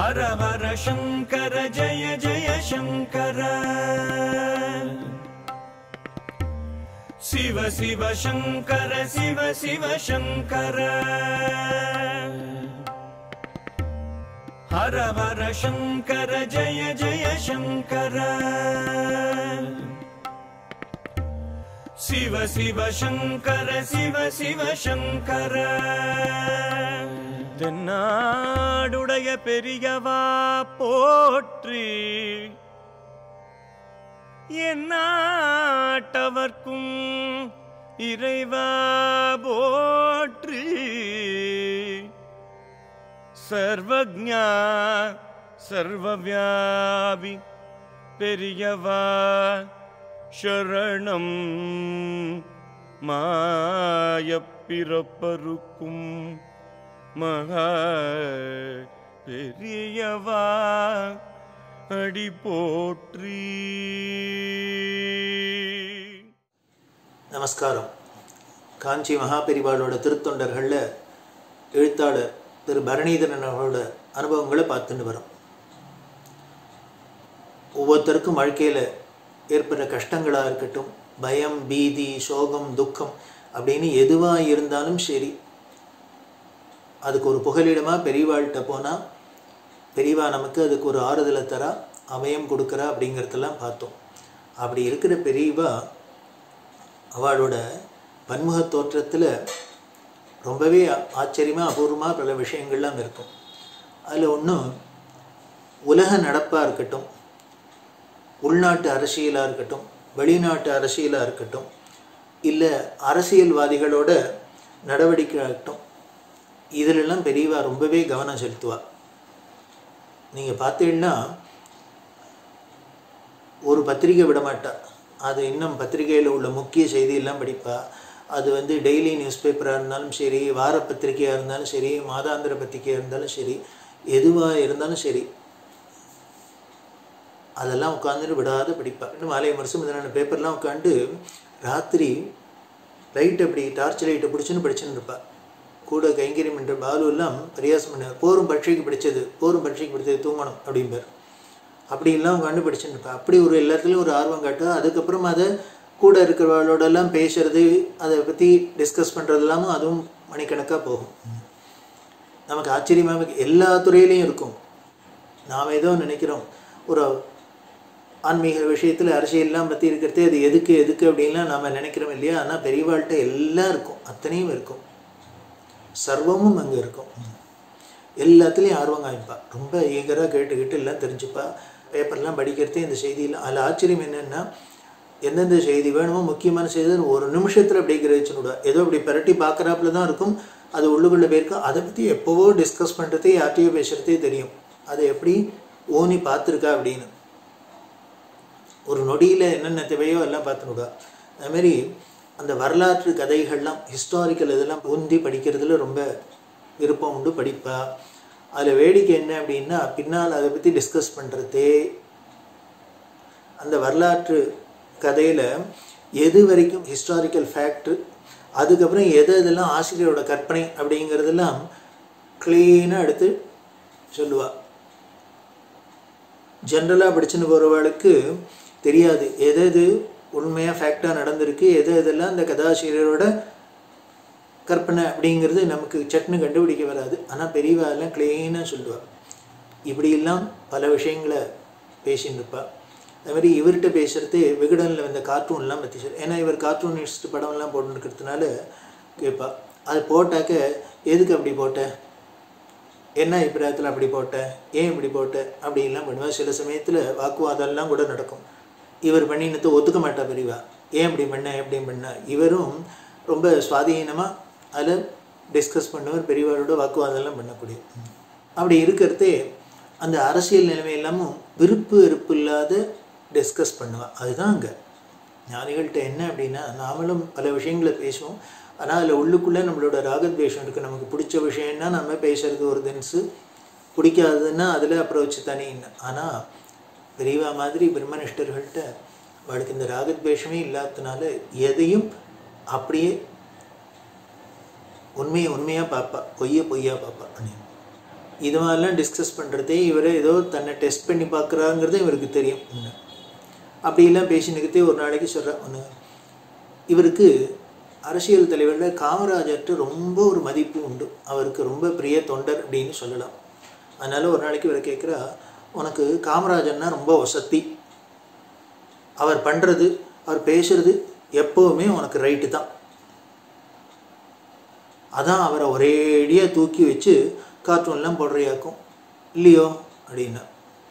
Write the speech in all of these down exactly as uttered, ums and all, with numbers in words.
हर हर शंकर जय जय शंकर शिव शिव शंकर शिव शिव शंकर हर हर शंकर जय जय शंकर शिव शिव शंकर शिव शिव शंकर தென்னாடுடைய பெரியவா போற்றி எந்நாட்டவர்க்கும் இறைவா போற்றி சர்வஜ்ஞா சர்வவ்யாபி பெரியவா சரணம் மாயப்பிறப்பருக்கும் மகா பெரியவா அடி போற்றி. நமஸ்காரம். காஞ்சி மகாபெரிவாளோட திருத்தொண்டர்களில் எழுத்தாளர் திரு பரணிதரன் அவரோட அனுபவங்களை பார்த்துன்னு வரோம். ஒவ்வொருத்தருக்கும் வாழ்க்கையில் ஏற்படுற கஷ்டங்களாக இருக்கட்டும், பயம், பீதி, சோகம், துக்கம் அப்படின்னு எதுவாக இருந்தாலும் சரி, அதுக்கு ஒரு புகலிடமாக பெரியவாள்கிட்ட போனால் பெரியவா நமக்கு அதுக்கு ஒரு ஆறுதலை தரா, அபயம் கொடுக்குறா அப்படிங்கிறதெல்லாம் பார்த்தோம். அப்படி இருக்கிற பெரியவா அவளோட பன்முக தோற்றத்தில் ரொம்பவே ஆச்சரியமாக அபூர்வமாக பல விஷயங்கள்லாம் இருக்கும். அதில் ஒன்றும் உலக நடப்பாக இருக்கட்டும், உள்நாட்டு அரசியலாக இருக்கட்டும், வெளிநாட்டு அரசியலாக இருக்கட்டும், இல்லை அரசியல்வாதிகளோட நடவடிக்கை ஆகட்டும், இதிலெல்லாம் பெரியவா ரொம்பவே கவனம் செலுத்துவாள். நீங்கள் பார்த்தீங்கன்னா ஒரு பத்திரிகை விட மாட்டா, அது இன்னும் பத்திரிகையில் உள்ள முக்கிய செய்தியெல்லாம் படிப்பா. அது வந்து டெய்லி நியூஸ் பேப்பராக இருந்தாலும் சரி, வார பத்திரிகையாக இருந்தாலும் சரி, மாதாந்திர பத்திரிகையாக இருந்தாலும் சரி, எதுவாக இருந்தாலும் சரி, அதெல்லாம் உட்காந்துட்டு விடாத படிப்பா. இன்னும் மாலை வருஷம் இதனால பேப்பர்லாம் உட்காந்து ராத்திரி லைட் அப்படி டார்ச் லைட்டை பிடிச்சுன்னு படிச்சுன்னு இருப்பாள். கூட கைங்கரியம் என்ற பாலு எல்லாம் பரியாசம் பண்ண, போரும் பட்சிக்கு பிடிச்சது போரும் பட்சிக்கு பிடிச்சது தூங்கணும் அப்படிம்பார். அப்படிலாம் உட்காந்து படிச்சுன்னு இருப்பேன். அப்படி ஒரு எல்லாத்துலேயும் ஒரு ஆர்வம் காட்டு. அதுக்கப்புறம் அதை கூட இருக்கிறவளோடெல்லாம் பேசுறது, அதை பற்றி டிஸ்கஸ் பண்ணுறது இல்லாமல் அதுவும் மணிக்கணக்காக போகும். நமக்கு ஆச்சரியமாக எல்லா துறையிலையும் இருக்கும். நாம் ஏதோ நினைக்கிறோம் ஒரு ஆன்மீக விஷயத்தில் அரசியல்லாம் பற்றி இருக்கிறதே அது எதுக்கு எதுக்கு அப்படின்லாம் நாம் நினைக்கிறோம் இல்லையா? ஆனால் பெரியவாள்கிட்ட எல்லாம் இருக்கும், அத்தனையும் இருக்கும், சர்வமும் அங்கே இருக்கும். எல்லாத்துலேயும் ஆர்வம் காமிப்பா, ரொம்ப ஈகராக கேட்டுக்கிட்டு எல்லாம் தெரிஞ்சுப்பா. பேப்பர்லாம் படிக்கிறதே இந்த செய்தியெல்லாம். அதில் ஆச்சரியம் என்னென்னா, எந்தெந்த செய்தி வேணுமோ முக்கியமான செய்தி ஒரு நிமிஷத்தில் அப்படி கிரகிச்சுடுவா. ஏதோ அப்படி பரட்டி பார்க்குறாப்புல தான் இருக்கும், அது உள்ளுக்குள்ளே போயிருக்கும். அதை பற்றி எப்போவோ டிஸ்கஸ் பண்ணுறதே, யார்ட்டையோ பேசுகிறதே தெரியும். அதை எப்படி ஓனி பார்த்துருக்கா அப்படின்னு ஒரு நொடியில் என்னென்ன தேவையோ எல்லாம் பார்த்துனுடா. அதுமாரி அந்த வரலாற்று கதைகள்லாம், ஹிஸ்டாரிக்கல் இதெல்லாம் ஊந்தி படிக்கிறதுல ரொம்ப விருப்பம் உண்டு, படிப்பா. அதில் வேடிக்கை என்ன அப்படின்னா, பின்னால் அதை பற்றி டிஸ்கஸ் பண்ணுறதே, அந்த வரலாற்று கதையில் எது வரைக்கும் ஹிஸ்டாரிக்கல் ஃபேக்ட்ரு, அதுக்கப்புறம் எது இதெல்லாம் ஆசிரியரோட கற்பனை அப்படிங்கிறதெல்லாம் க்ளீனாக எடுத்து சொல்லுவாள். ஜென்ரலாக படிச்சுன்னு போகிறவளுக்கு தெரியாது எது எது உண்மையாக ஃபேக்டாக நடந்திருக்கு, எது எதெல்லாம் இந்த கதாசிரியரோட கற்பனை அப்படிங்கிறது நமக்கு சட்னு கண்டுபிடிக்க வராது. ஆனால் பெரியவாலாம் க்ளீனாக சொல்லுவாள். இப்படியெல்லாம் பல விஷயங்களை பேசின்னு இருப்பாள். அதுமாதிரி இவர்கிட்ட பேசுகிறது விகடனில் வந்த கார்ட்டூன்லாம் பற்றி சொல். ஏன்னா இவர் கார்ட்டூனிஸ்ட் படம்லாம் போட்டுருக்கிறதுனால கேட்பாள். அது போட்டாக்க எதுக்கு அப்படி போட்ட, என்ன அபிப்பிராயத்தில் அப்படி போட்டேன், ஏன் இப்படி போட்டேன் அப்படின்லாம் பண்ணுவேன். சில சமயத்தில் வாக்குவாதம்லாம் கூட நடக்கும். இவர் பண்ணினத்தை ஒத்துக்க மாட்டா பெரியவா, ஏன் இப்படி பண்ண எப்படி பண்ண. இவரும் ரொம்ப சுவாதீனமாக அதில் டிஸ்கஸ் பண்ணுவார், பெரியவாரோட வாக்குவாதம்லாம் பண்ணக்கூடிய. அப்படி இருக்கிறதே அந்த அரசியல் நிலைமை இல்லாமல் விருப்பு வெறுப்பு இல்லாத டிஸ்கஸ் பண்ணுவாள். அதுதான் அங்கே ஞானிகள்கிட்ட என்ன அப்படின்னா, நாமளும் பல விஷயங்களை பேசுவோம், ஆனால் அதில் உள்ளுக்குள்ளே நம்மளோட ராகத்வேஷம் இருக்குது. நமக்கு பிடிச்ச விஷயம்னா நம்ம பேசுகிறது ஒரு தினசு, பிடிக்காதுன்னா அதில் அப்ரோச் தனின்னு. ஆனால் பெரியவா மாதிரி பிரம்மனிஷ்டர்கள்ட்ட அவளுக்கு இந்த ராகத்வேஷமே இல்லாததுனால எதையும் அப்படியே உண்மையை உண்மையாக பார்ப்பா, பொய்யை பொய்யா பார்ப்பா. இது மாதிரிலாம் டிஸ்கஸ் பண்ணுறதே இவர் ஏதோ தன்னை டெஸ்ட் பண்ணி பார்க்குறாங்கிறது இவருக்கு தெரியும். ஒன்று அப்படிலாம் பேசினுக்கிட்டே ஒரு நாளைக்கு சொல்கிறேன் ஒன்று, இவருக்கு அரசியல் தலைவரில் காமராஜர்கிட்ட ரொம்ப ஒரு மதிப்பு உண்டு, அவருக்கு ரொம்ப பிரிய தொண்டர் அப்படின்னு சொல்லலாம். அதனால் ஒரு நாளைக்கு இவரை கேட்குறா, உனக்கு காமராஜர்னா ரொம்ப வசதி, அவர் பண்ணுறது அவர் பேசுறது எப்போவுமே உனக்கு ரைட்டு தான், அதான் அவரை ஒரேடியாக தூக்கி வச்சு கார்ட்டூன்லாம் போடுறியாக்கும் இல்லையோ அப்படின்னா.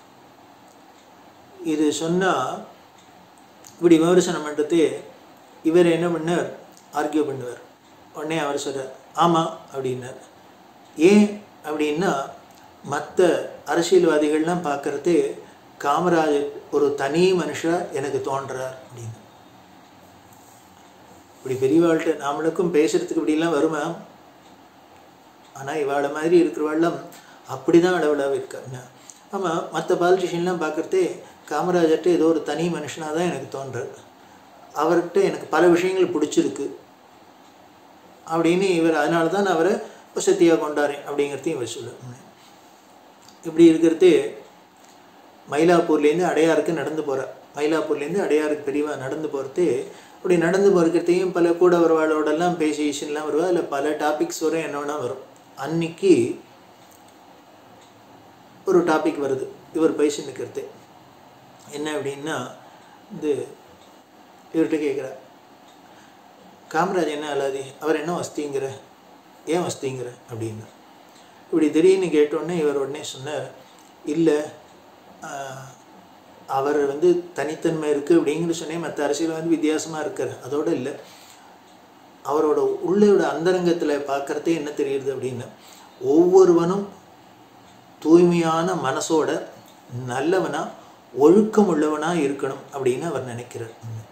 இது சொன்னால் இப்படி விமர்சனம் பண்ணுறது இவர் என்ன பண்ணார், ஆர்கியூ பண்ணுவார். உடனே அவர் சொல்கிறார் ஆமாம் அப்படின்னார். ஏன் அப்படின்னா மற்ற அரசியல்வாதிகள்லாம் பார்க்குறது காமராஜர் ஒரு தனி மனுஷராக எனக்கு தோன்றார் அப்படின்னு. இப்படி பெரியவாழ்கிட்ட நாமளுக்கும் பேசுகிறதுக்கு இப்படிலாம் வருமா? ஆனால் இவாளை மாதிரி இருக்கிறவாள்லாம் அப்படி தான் அளவலாக இருக்காங்க. ஆமாம், மற்ற பாலிட்டிஷியன்லாம் பார்க்குறதே காமராஜர்கிட்ட ஏதோ ஒரு தனி மனுஷனாக தான் எனக்கு தோன்றார், அவர்கிட்ட எனக்கு பல விஷயங்கள் பிடிச்சிருக்கு அப்படின்னு இவர், அதனால தான் நான் அவரை வசதியாக கொண்டாரேன் அப்படிங்கிறதையும் இவர் சொல்ல. இப்படி இருக்கிறது மயிலாப்பூர்லேருந்து அடையாருக்கு நடந்து போகிறார். மயிலாப்பூர்லேருந்து அடையாருக்கு பெரியவா நடந்து போகிறது. அப்படி நடந்து போகிறதையும் பல கூட வருவாளோடெல்லாம் பேசி ஈஷன்லாம் வருவா, இல்லை பல டாபிக்ஸ் வரும், என்ன வேணா வரும். அன்னைக்கு ஒரு டாபிக் வருது இவர் பேசி நிற்கிறது. என்ன அப்படின்னா, இது இவர்கிட்ட கேட்குறார், காமராஜ் என்ன அல்லாதி, அவர் என்ன வஸ்திங்கிற, ஏன் வஸ்திங்கிற அப்படின்னு. இப்படி திடீர்னு கேட்டோடனே இவர் உடனே சொன்னார், இல்லை அவர் வந்து தனித்தன்மை இருக்குது அப்படிங்கிற சொன்னேன், மற்ற அரசியல் வந்து வித்தியாசமாக இருக்கார், அதோடு இல்லை அவரோட உள்ளோட அந்தரங்கத்தில் பார்க்குறதே என்ன தெரியுது அப்படின்னா, ஒவ்வொருவனும் தூய்மையான மனசோட நல்லவனா ஒழுக்கம் உள்ளவனாக இருக்கணும் அப்படின்னு அவர் நினைக்கிறார்.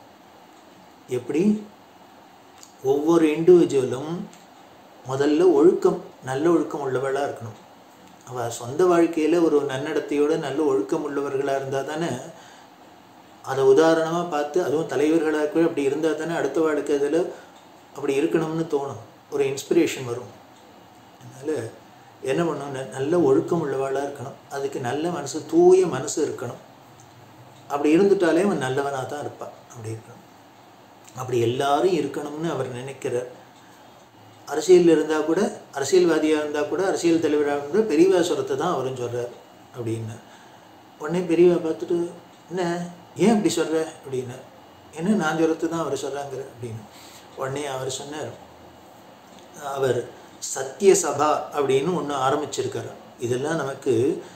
எப்படி ஒவ்வொரு இண்டிவிஜுவலும் முதல்ல ஒழுக்கம், நல்ல ஒழுக்கம் உள்ளவளாக இருக்கணும். அவள் சொந்த வாழ்க்கையில் ஒரு நன்னடத்தையோட நல்ல ஒழுக்கம் உள்ளவர்களாக இருந்தால் தானே, அதை உதாரணமாக பார்த்து, அதுவும் தலைவர்களாக அப்படி இருந்தால் தானே அடுத்த வாழ்க்கை அதில் அப்படி இருக்கணும்னு தோணும், ஒரு இன்ஸ்பிரேஷன் வரும். அதனால் என்ன பண்ணணும், நல்ல ஒழுக்கம் உள்ளவாளாக இருக்கணும், அதுக்கு நல்ல மனசு, தூய மனசு இருக்கணும். அப்படி இருந்துட்டாலே அவன் நல்லவனாக தான் இருப்பான். அப்படி இருக்கணும், அப்படி எல்லாரும் இருக்கணும்னு அவர் நினைக்கிறார். அரசியலில் இருந்தால் கூட, அரசியல்வாதியாக இருந்தால் கூட, அரசியல் தலைவராக இருந்தால் பெரியவா சொல்கிறத தான் அவரும் சொல்கிறார் அப்படின்னு. உடனே பெரியவா பார்த்துட்டு, என்ன ஏன் அப்படி சொல்கிற அப்படின்னு, என்ன நான் சொல்கிறது தான் அவர் சொல்கிறாங்கிற அப்படின்னு. உடனே அவர் சொன்னார், அவர் சத்திய சபா அப்படின்னு ஒன்று ஆரம்பிச்சிருக்காரு. இதெல்லாம் நமக்கு,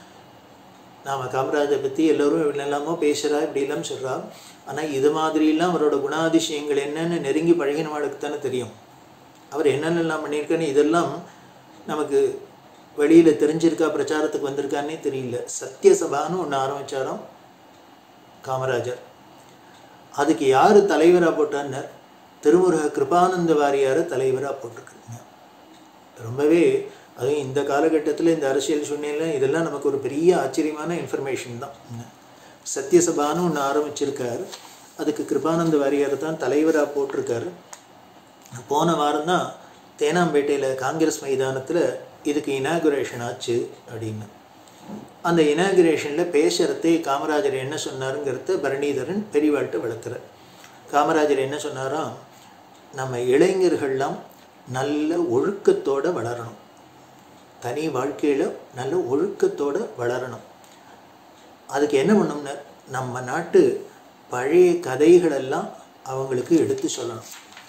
நாம் காமராஜை பற்றி எல்லோரும் என்னெல்லாமோ பேசுகிறா, இப்படிலாம் சொல்கிறா, ஆனால் இது மாதிரிலாம் அவரோட குணாதிசயங்கள் என்னென்னு நெருங்கி பழகினவாளுக்கு தானே தெரியும். அவர் என்னென்னலாம் பண்ணியிருக்கான்னு இதெல்லாம் நமக்கு வெளியில் தெரிஞ்சிருக்கா, பிரச்சாரத்துக்கு வந்திருக்கான்னே தெரியல. சத்தியசபான்னு ஒன்று ஆரம்பித்தாராம் காமராஜர். அதுக்கு யார் தலைவராக போட்டான்னு, திருமுருக கிருபானந்த வாரியாரை தலைவராக போட்டிருக்குங்க. ரொம்பவே, அதுவும் இந்த காலகட்டத்தில் இந்த அரசியல் சூழ்நிலை இதெல்லாம் நமக்கு ஒரு பெரிய ஆச்சரியமான இன்ஃபர்மேஷன் தான். சத்தியசபான்னு ஒன்று ஆரம்பிச்சிருக்கார், அதுக்கு கிருபானந்த வாரியார் தான் தலைவராக போட்டிருக்காரு. போன வாரம் தான் தேனாம்பேட்டையில் காங்கிரஸ் மைதானத்தில் இதுக்கு இனாகுரேஷன் ஆச்சு அப்படின்னு. அந்த இனாகுரேஷனில் பேசுகிறதே காமராஜர் என்ன சொன்னாருங்கிறத பரணிதரன் பெரியவாழ்கிட்ட விளக்குறார். காமராஜர் என்ன சொன்னாராம், நம்ம இளைஞர்கள்லாம் நல்ல ஒழுக்கத்தோடு வளரணும், தனி வாழ்க்கையில் நல்ல ஒழுக்கத்தோடு வளரணும். அதுக்கு என்ன பண்ணணும்னா, நம்ம நாட்டு பழைய கதைகளெல்லாம் அவங்களுக்கு எடுத்து சொல்லணும்.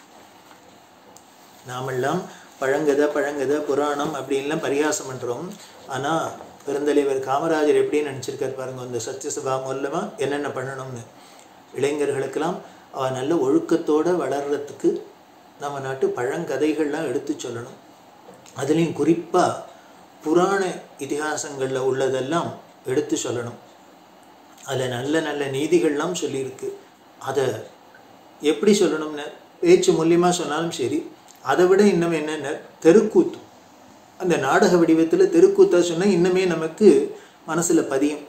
நாமெல்லாம் பழங்கதை பழங்கதை புராணம் அப்படின்லாம் பரிகாசம் பண்ணுறோம். ஆனால் பெருந்தலைவர் காமராஜர் எப்படி நினச்சிருக்கார் பாருங்கள், இந்த சத்தியசபா மூலமாக என்னென்ன பண்ணணும்னு. இளைஞர்களுக்கெல்லாம் அவள் நல்ல ஒழுக்கத்தோடு வளர்கிறதுக்கு நம்ம நாட்டு பழங்கதைகள்லாம் எடுத்து சொல்லணும். அதுலேயும் குறிப்பாக புராண இதிகாசங்களில் உள்ளதெல்லாம் எடுத்து சொல்லணும். அதில் நல்ல நல்ல நீதிகள்லாம் சொல்லியிருக்கு. அதை எப்படி சொல்லணும்னு பேச்சு மூலியமாக சொன்னாலும் சரி, அதை விட இன்னும் என்னென்ன தெருக்கூத்து, அந்த நாடக வடிவத்தில் தெருக்கூத்தா சொன்னால் இன்னுமே நமக்கு மனசில் பதியும்.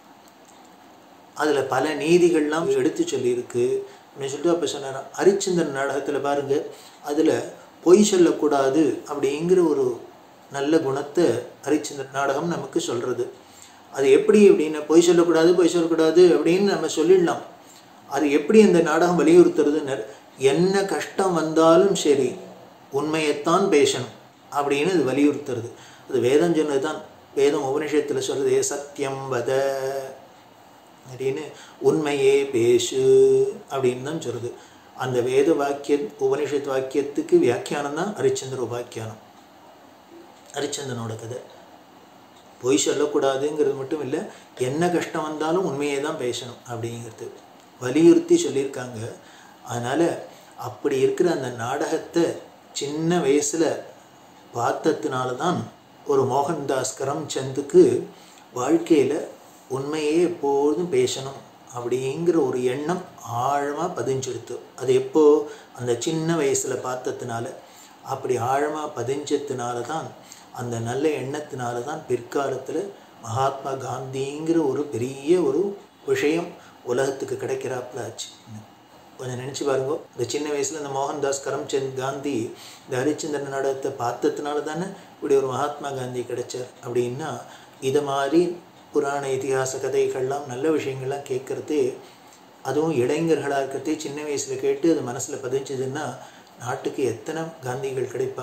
அதில் பல நீதிகள்லாம் எடுத்து சொல்லியிருக்கு அப்படின்னு சொல்லிட்டு அப்போ சொன்னாராம். ஹரிச்சந்திரன் நாடகத்தில் பாருங்கள், அதில் பொய் சொல்லக்கூடாது அப்படிங்கிற ஒரு நல்ல குணத்தை ஹரிச்சந்திர நாடகம் நமக்கு சொல்கிறது. அது எப்படி அப்படின்னா, பொய் சொல்லக்கூடாது பொய் சொல்லக்கூடாது அப்படின்னு நம்ம சொல்லிடலாம். அது எப்படி அந்த நாடகம் வலியுறுத்துறதுன்னு, என்ன கஷ்டம் வந்தாலும் சரி உண்மையைத்தான் பேசணும் அப்படின்னு அது வலியுறுத்துறது. அது வேதம் சொன்னது தான். வேதம் உபனிஷத்தில் சொல்றது சத்தியம் வத அப்படின்னு, உண்மையே பேசு அப்படின்னு தான் சொல்கிறது. அந்த வேத வாக்கிய உபனிஷத் வாக்கியத்துக்கு வியாக்கியானம் தான் ஹரிச்சந்திர உபாக்கியானம், ஹரிச்சந்திரனோட கதை. பொய் சொல்லக்கூடாதுங்கிறது மட்டும் இல்லை, என்ன கஷ்டம் வந்தாலும் உண்மையே தான் பேசணும் அப்படிங்கிறது வலியுறுத்தி சொல்லியிருக்காங்க. அதனால் அப்படி இருக்கிற அந்த நாடகத்தை சின்ன வயசில் பார்த்ததுனால தான் ஒரு மோகன்தாஸ் கரம்சந்துக்கு வாழ்க்கையில் உண்மையே எப்போதும் பேசணும் அப்படிங்கிற ஒரு எண்ணம் ஆழமாக பதிஞ்செடுத்து. அது எப்போ அந்த சின்ன வயசில் பார்த்ததுனால, அப்படி ஆழமாக பதிஞ்சதுனால தான், அந்த நல்ல எண்ணத்தினால தான் பிற்காலத்தில் மகாத்மா காந்திங்கிற ஒரு பெரிய ஒரு விஷயம் உலகத்துக்கு கிடைக்கிறாப்புல ஆச்சு. கொஞ்சம் நினச்சி பாருங்க, இந்த சின்ன வயசில் இந்த மோகன்தாஸ் கரம்சந்த் காந்தி இந்த ஹரிச்சந்திரன் நாடகத்தை பார்த்ததுனால தானே இப்படி ஒரு மகாத்மா காந்தி கிடைச்சார். அப்படின்னா இதை மாதிரி புராண இதிகாச கதைகள்லாம் நல்ல விஷயங்கள்லாம் கேட்குறது, அதுவும் இளைஞர்களாக இருக்கிறதே சின்ன வயசில் கேட்டு அது மனசில் பதிஞ்சதுன்னா நாட்டுக்கு எத்தனை காந்திகள் கிடைப்பா,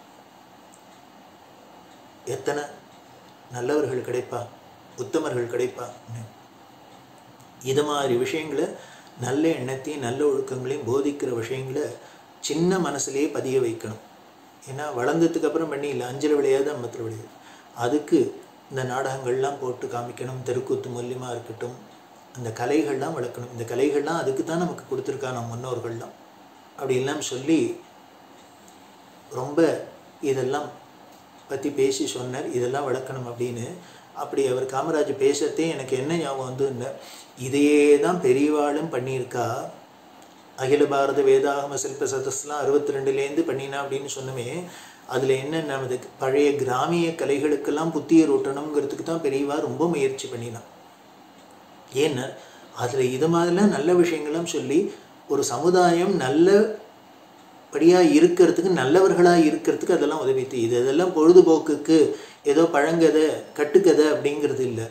எத்தனை நல்லவர்கள் கிடைப்பா, உத்தமர்கள் கிடைப்பா. இது மாதிரி விஷயங்களை, நல்ல எண்ணத்தையும் நல்ல ஒழுக்கங்களையும் போதிக்கிற விஷயங்களை சின்ன மனசுலேயே பதிய வைக்கணும். ஏன்னா வளர்ந்ததுக்கு அப்புறம் பண்ணி இல்லை, அஞ்சல் விளையாது அம்பத்தில் விளையாது. அதுக்கு இந்த நாடகங்கள்லாம் போட்டு காமிக்கணும், தெருக்கூத்து மூலியமாக இருக்கட்டும், அந்த கலைகள்லாம் வளர்க்கணும். இந்த கலைகள்லாம் அதுக்கு தான் நமக்கு கொடுத்துருக்கா நம்ம முன்னோர்கள்லாம் அப்படின்லாம் சொல்லி ரொம்ப இதெல்லாம் பற்றி பேசி சொன்னார். இதெல்லாம் வளர்க்கணும் அப்படின்னு. அப்படி அவர் காமராஜ் பேசுறதே எனக்கு என்ன ஞாபகம் வந்து இல்லை, இதையே தான் பெரியவாளும் பண்ணியிருக்கா. அகில பாரத வேதாகம சில்ப சதஸ்லாம் அறுபத்தி ரெண்டுலேருந்து பண்ணினா அப்படின்னு சொன்னமே, அதில் என்ன நமது பழைய கிராமிய கலைகளுக்கெல்லாம் புத்தியர் ஊட்டணுங்கிறதுக்கு தான் பெரியவா ரொம்ப முயற்சி பண்ணினான். ஏன்னா அதில் இது மாதிரிலாம் நல்ல விஷயங்களும் சொல்லி ஒரு சமுதாயம் நல்லபடியாக இருக்கிறதுக்கு, நல்லவர்களாக இருக்கிறதுக்கு அதெல்லாம் உதவித்து. இது இதெல்லாம் பொழுதுபோக்குக்கு ஏதோ பழங்கதை கட்டுக்கதை அப்படிங்கிறது இல்லை.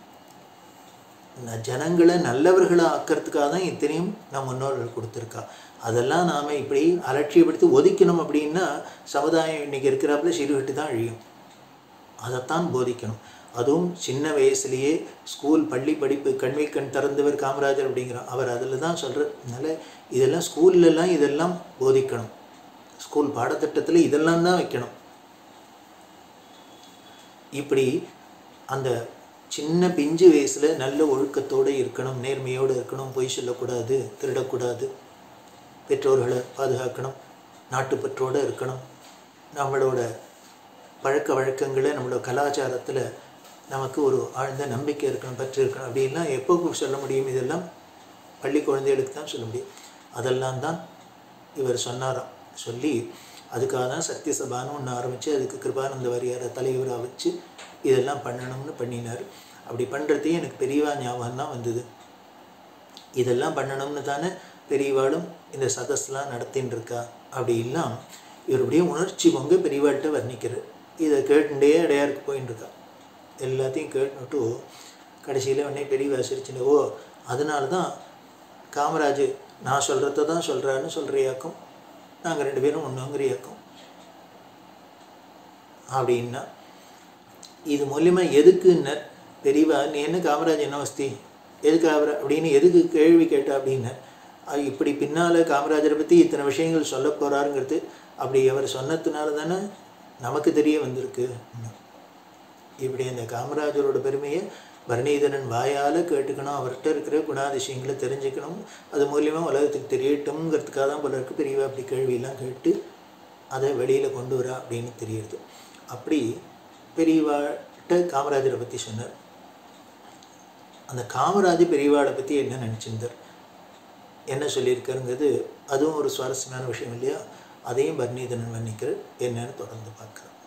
ஜனங்களை நல்லவர்களாக ஆக்கிறதுக்காக தான் இத்தனையும் நம் முன்னோர்கள் கொடுத்துருக்கா. அதெல்லாம் நாம் இப்படி அலட்சியப்படுத்தி ஒதுக்கணும் அப்படின்னா சமுதாயம் இன்றைக்கி இருக்கிறாப்புல சீர்கட்டு தான் அழியும். அதைத்தான் போதிக்கணும். அதுவும் சின்ன வயசுலேயே ஸ்கூல் பள்ளி படிப்பு கண்மை கண் திறந்தவர் காமராஜர் அப்படிங்கிறான் அவர். அதில் தான் சொல்கிறார். அதனால் இதெல்லாம் ஸ்கூல்லலாம் இதெல்லாம் போதிக்கணும். ஸ்கூல் பாடத்திட்டத்தில் இதெல்லாம் தான் வைக்கணும். இப்படி அந்த சின்ன பிஞ்சு வயசில் நல்ல ஒழுக்கத்தோடு இருக்கணும், நேர்மையோடு இருக்கணும், பொய் சொல்லக்கூடாது, திருடக்கூடாது, பெற்றோர்களை பாதுகாக்கணும், நாட்டுப்பற்றோடு இருக்கணும், நம்மளோட பழக்க வழக்கங்களை நம்மளோட கலாச்சாரத்தில் நமக்கு ஒரு ஆழ்ந்த நம்பிக்கை இருக்கணும், பற்று இருக்கணும். அப்படின்லாம் எப்போ சொல்ல முடியும்? இதெல்லாம் பள்ளி குழந்தைகளுக்கு தான் சொல்ல முடியும். அதெல்லாம் தான் இவர் சொன்னாராம். சொல்லி அதுக்காக தான் சத்யசபான்னு ஒன்று ஆரம்பித்து அதுக்கு கிருபானந்த வாரியாரை தலைவராக வச்சு இதெல்லாம் பண்ணணும்னு பண்ணினார். அப்படி பண்ணுறதே எனக்கு பெரியவா ஞாபகம் தான் வந்தது. இதெல்லாம் பண்ணணும்னு தானே பெரியவாளும் இந்த சதஸ்லாம் நடத்தின்னு இருக்கா. அப்படி இல்லாம் இவருடைய உணர்ச்சி பொங்க பெரியவாள்கிட்ட வர்ணிக்கிறார். இதை கேட்டுட்டே இடையாருக்கு போயின்னு இருக்கா. எல்லாத்தையும் கேட்டுட்டு கடைசியில் உடனே பெரியவா சிரிச்சுன்னு, ஓ அதனால தான் காமராஜ் நான் சொல்கிறத தான் சொல்கிறாருன்னு சொல்கிறியாக்கும், நாங்கள் ரெண்டு பேரும் ஒன்றுங்கிறியாக்கும் அப்படின்னா. இது மூலியமாக எதுக்குன்னு பெரியவா, நீ என்ன காமராஜ் என்ன வசதி எதுக்கு ஆகிற அப்படின்னு எதுக்கு கேள்வி கேட்டா அப்படின்னா, இப்படி பின்னால் காமராஜரை பற்றி இத்தனை விஷயங்கள் சொல்ல போகிறாருங்கிறது அப்படி அவர் சொன்னதுனால தானே நமக்கு தெரிய வந்திருக்கு. இப்படி அந்த காமராஜரோட பெருமையை வர்ணீதரன் வாயால் கேட்டுக்கணும், அவர்கிட்ட இருக்கிற குணாதிசயங்களை தெரிஞ்சுக்கணும், அது மூலியமாக உலகத்துக்கு தெரியட்டும்ங்கிறதுக்காக தான் போல இருக்கு பெரியவா அப்படி கேள்வியெல்லாம் கேட்டு அதை வெளியில் கொண்டு வரா அப்படின்னு தெரியுது. அப்படி பெரியவாட்ட காமராஜரை பற்றி சொன்னார். அந்த காமராஜ் பெரியவாளை பற்றி என்ன நினச்சிருந்தார், என்ன சொல்லியிருக்காருங்கிறது அதுவும் ஒரு சுவாரஸ்யமான விஷயம் இல்லையா? அதையும் வர்ணீதரன் வர்ணிக்கிறார். என்னன்னு தொடர்ந்து பார்க்குறேன்.